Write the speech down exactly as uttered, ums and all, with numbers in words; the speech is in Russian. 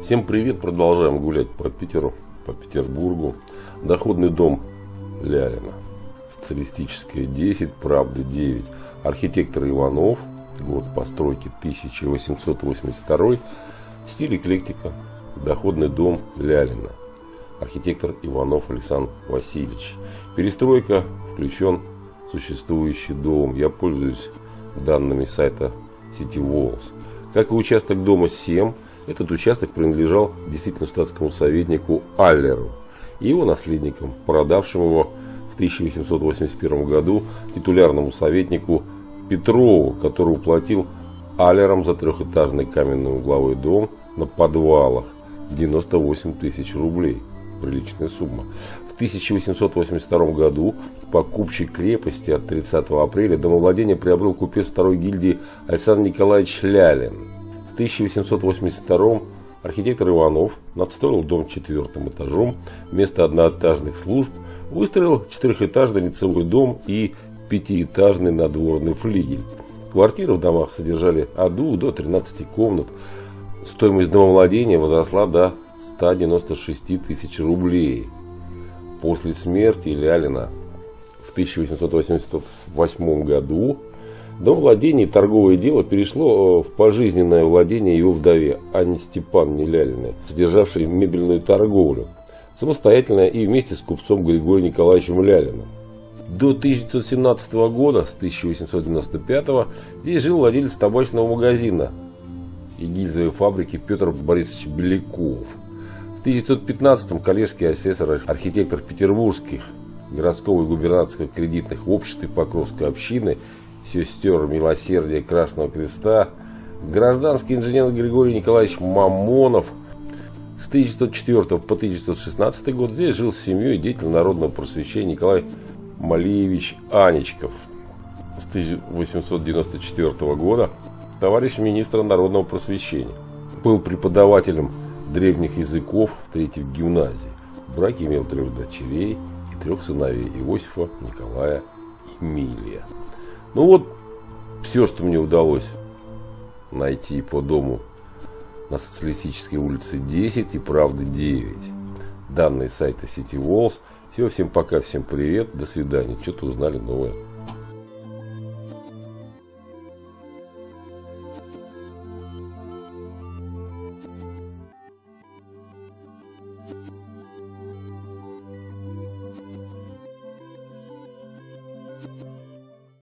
Всем привет, продолжаем гулять по Питеру, по Петербургу. Доходный дом Лялина. Социалистическая десять, правда девять. Архитектор Иванов, год постройки тысяча восемьсот восемьдесят второй. Стиль эклектика. Доходный дом Лялина. Архитектор Иванов Александр Васильевич. Перестройка, включен существующий дом. Я пользуюсь данными сайта CityWalls. Как и участок дома семь, этот участок принадлежал действительно штатскому советнику Аллеру и его наследникам, продавшим его в тысяча восемьсот восемьдесят первом году титулярному советнику Петрову, который уплатил Аллерам за трехэтажный каменный угловой дом на подвалах девяносто восемь тысяч рублей. Приличная сумма. В тысяча восемьсот восемьдесят втором году покупщик крепости от тридцатого апреля домовладение приобрел купец второй гильдии Александр Николаевич Лялин. В тысяча восемьсот восемьдесят втором архитектор Иванов надстроил дом четвертым этажом, вместо одноэтажных служб выстроил четырехэтажный лицевой дом и пятиэтажный надворный флигель. Квартиры в домах содержали от двух до тринадцати комнат. Стоимость домовладения возросла до ста девяноста шести тысяч рублей. После смерти Лялина в тысяча восемьсот восемьдесят восьмом году домовладение и торговое дело перешло в пожизненное владение его вдове Анне Степановне Лялиной, содержавшей мебельную торговлю, самостоятельно и вместе с купцом Григорием Николаевичем Лялиным. До тысяча девятьсот семнадцатого года, с тысяча восемьсот девяносто пятого, здесь жил владелец табачного магазина и гильзовой фабрики Петр Борисович Беляков. В тысяча девятьсот пятнадцатом коллежский асессор, архитектор петербургских городского и губернаторского кредитных обществ и Покровской общины, сестер Милосердия Красного Креста, гражданский инженер Григорий Николаевич Мамонов. С тысяча девятьсот четвёртого по тысяча девятьсот шестнадцатый год здесь жил с семьей деятель народного просвещения Николай Малеевич Аничков. С тысяча восемьсот девяносто четвёртого года товарищ министра народного просвещения. Был преподавателем древних языков в третьей гимназии. В браке имел трех дочерей и трех сыновей: Иосифа, Николая и Эмилия. Ну вот, все, что мне удалось найти по дому на Социалистической улице десять и правда девять. Данные сайта CityWalls. Все, всем пока, всем привет, до свидания. Что-то узнали новое. Thank you.